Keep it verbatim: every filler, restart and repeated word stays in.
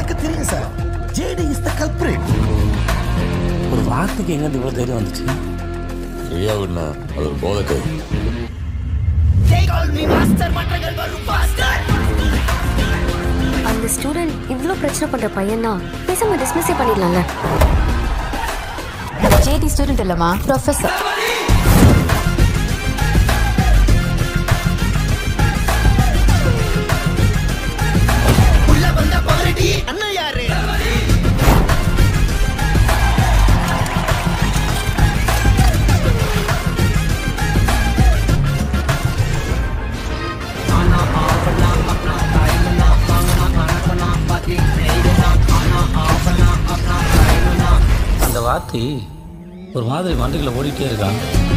எனக்கு தெரியும் sir. JD is the culprit. ஒரு வார்த்தைக்கு எங்க இவ்வளவு தைரியம் வந்துச்சு? ஃப்ரீயா விடனா அது ஒரு போதக்கை. அந்த ஸ்டூடெண்ட் இவ்ளோ பிரச்சனை பண்ற பையனா பேசாம டிஸ்மிஸே பண்ணிடலாம்ல. ஜேடி ஸ்டூடெண்ட் இல்லம்மா, ப்ரொஃபசர். அந்த வார்த்தை ஒரு மாதிரி மண்டைக்குள்ள ஓடிட்டே இருக்கான்.